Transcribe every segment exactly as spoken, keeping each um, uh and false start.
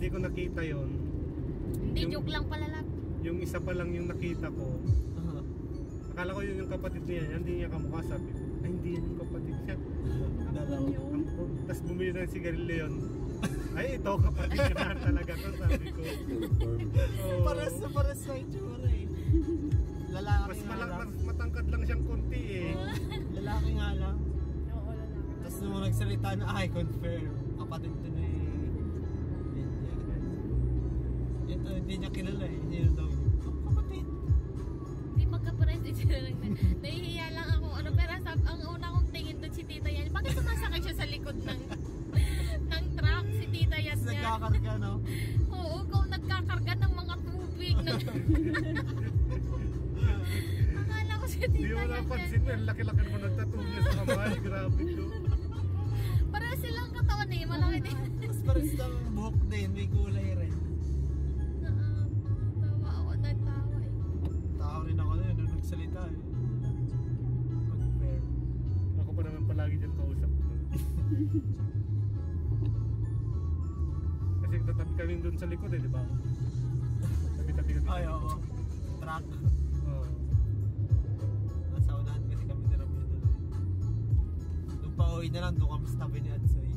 hindi ko nakita yon. Hindi, yung, joke lang pala lang. Yung isa pa lang yung nakita ko. Uh-huh. Akala ko yun yung kapatid niya, hindi niya kamukha, sabi ko. Ay, hindi yun yung kapatid siya. Dalawa. Tapos bumili ng sigarilyo yun. Ay, ito kapatid niya na talaga to, sabi ko. Oh. Paras na paras na itsura eh. Lalaki mas nga malang, lang. Mas matangkad lang siyang konti eh. Lalaki nga lang. Oo, lalaki. Tapos nung nagsalita na, ay, confirm. Kapatid to na eh. Ito, hindi niya kilala eh. Hindi na daw yun. Oh, kapatid. Hindi magkapares din sila lang. Nahihiya lang ako. Ano, pero sab, ang una kong tingin doon si Tita Yan. Bakit sumasakay siya sa likod ng ng truck si Tita Yan niya? Nagkakarga, no? Oo, kung nagkakarga ng mga tubig. Akala ko si Tita Yan. Hindi mo napansin mo, laki-laki mo nagtattoo niya sa kamay. Grabe to. Para silang katawan eh, malaki din. Mas pares ng buhok din, may kulay rin. Tawa ako, nagtawa eh. Tao rin ako na yun, nung nagsalita eh. Confirm. Ako pa naman palagi dyan kausap ko. Kasi tatabi kami dun sa likod eh, di ba? Tabi-tabi kami. Ay, oo. Truck. Oo. Nasa unahan kasi kami ni Ramyo doon. Nung pa-uwi na lang, doon kami sa tabi ni Adsoy.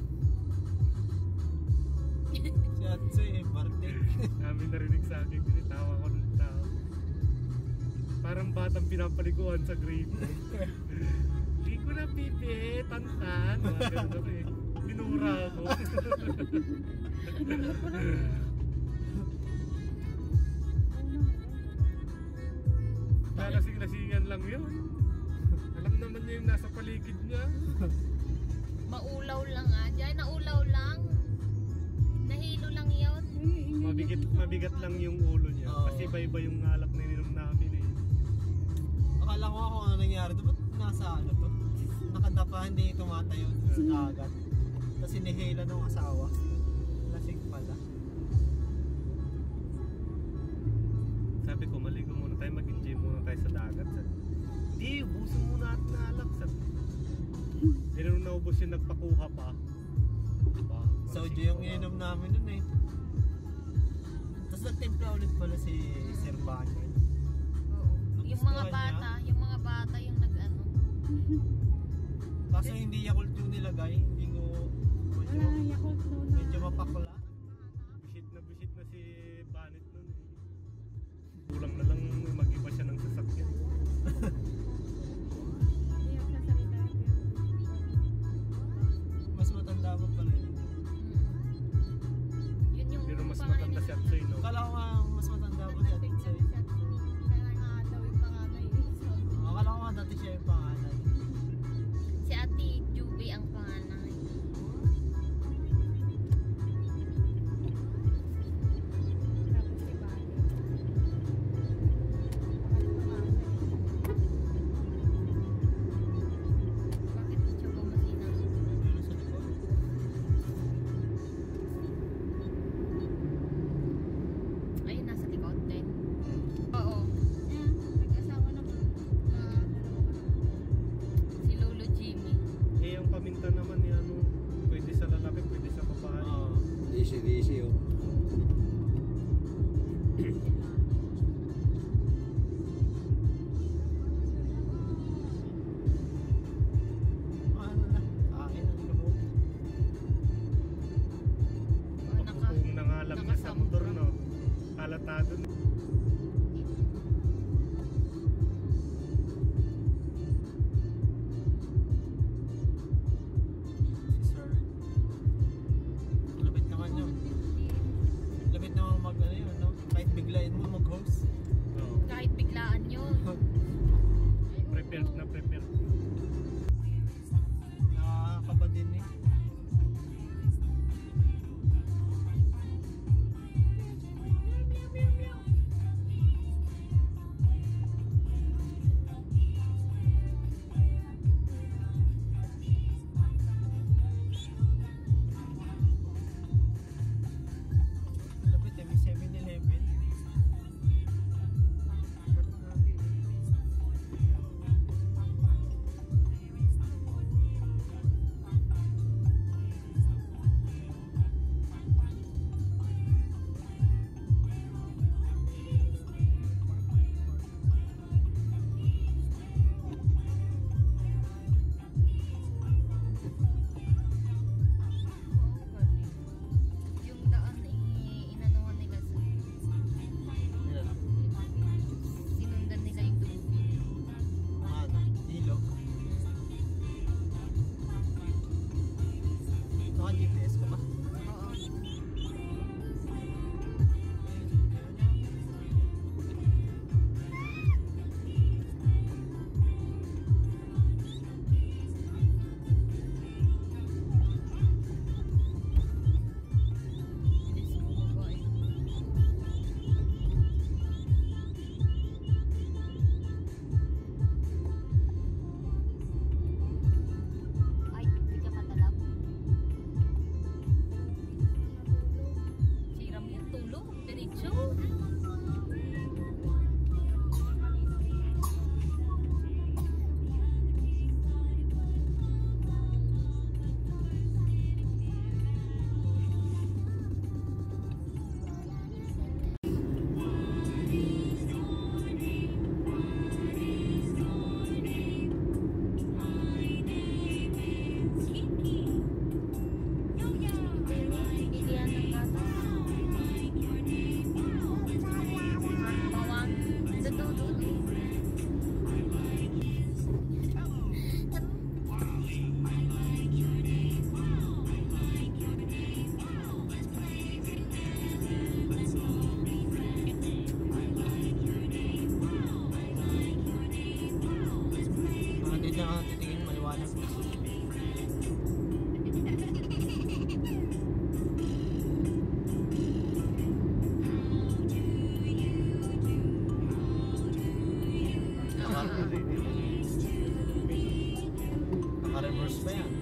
Si Adsoy eh, Bartek. Namin narinig sa akin, tinitawa ko ng tao. Parang batang pinapaliguan sa grade. Hindi ko na pipi, tantan. Mga ganun ako eh. Minura ako. Lalasing-lasingan lang yun. Alam naman niya yung nasa paligid niya. Maulaw lang ah. Diyan, naulaw lang. Nahilo lang yun. Mabigat, mabigat lang yung ulo niya. Oo. Kasi iba-iba yung ngalak na ininom namin eh. Akala ko ako ano nangyari doon. Ba't nasa ano to? Nakadapa, hindi tumatayo sa kagat. Tapos inihila ng asawa. Lasing pala. Sabi ko, maligo muna tayo, mag-enjoy muna tayo sa dagat. Hindi, ubusin muna at nalak. Hindi na nung naubos yung nagpakuha pa. Diba? Soju yung ininom namin nun eh. Tapos nagtimpla ulit pala si Sir Banyan. Oo. Yung mga Nagustuhan bata, yung mga bata yung nag-ano. Kaso hindi Yakult yung nilagay. Hindi ko medyo, Wala, Yakult no na. medyo mapakula. Bisit na bisit na si Banet nun eh. Kulang na lang mag-iba siya ng sasakyan. Hindi ako sasalita. Mas matanda pa pala yun. Yun yung Pero mas pangalan matanda ng- si Atsoy, no? Akala ko nga mas matanda pa siya. Nagsabi siya. Kaya nga daw yung panganay. So, Akala ko nga dati siya yung pangalan. Si Ate Juby ang pangalan. tapos si Bani. Bakit siya bumasina? Ano sa likod? Ayun, nasa likod din. Oo. Ayan, nag-asawa na po. Ah, dalawa pa. Si Lolo Jimmy. Eh, yung paminta naman ni ano, pwede sa lalaki, pwede sa babae. Oo. Easy, easy oh. Ano na? Akin ang loob. Naka, Kung nangalam niya sa motor, no? Halatado na. Si Sir. Lapit naman yun. Lapit naman mag ano yun, no? Kahit biglain mo mag-host. No. kahit biglaan yun. Prepared na prepared. Nakakaba din eh. Lapit eh, may seven eleven. Naka-reverse pa yan.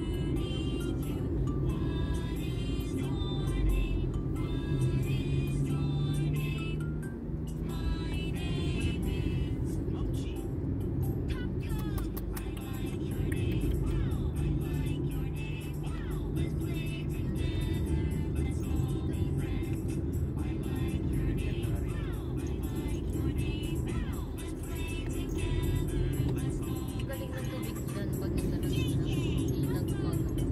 Galing ng tubig dyan pag nagdala ng ilang gumagawa.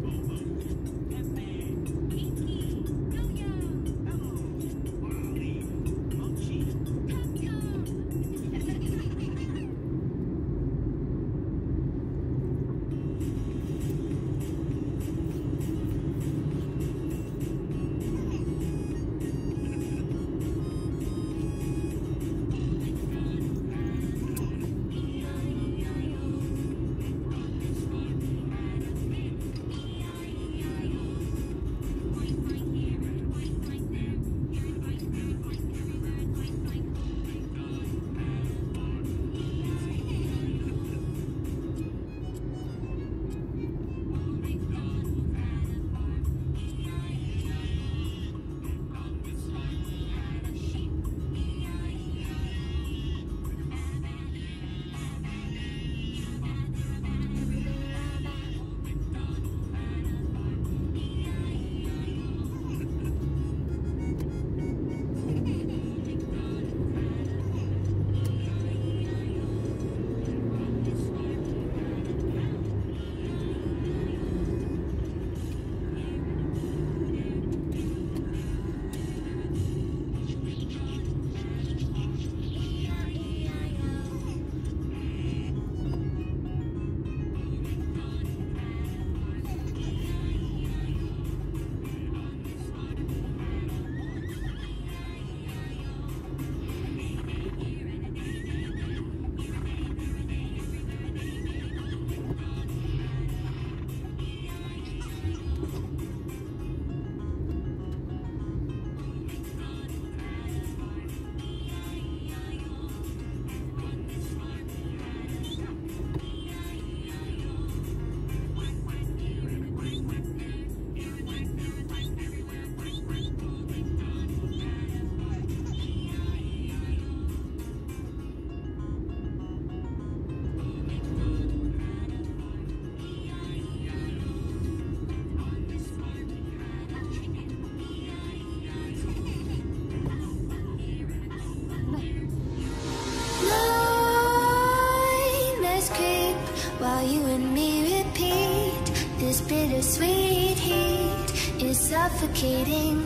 While you and me repeat, this bittersweet heat is suffocating.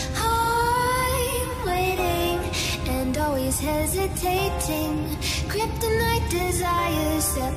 I'm waiting and always hesitating. Kryptonite desires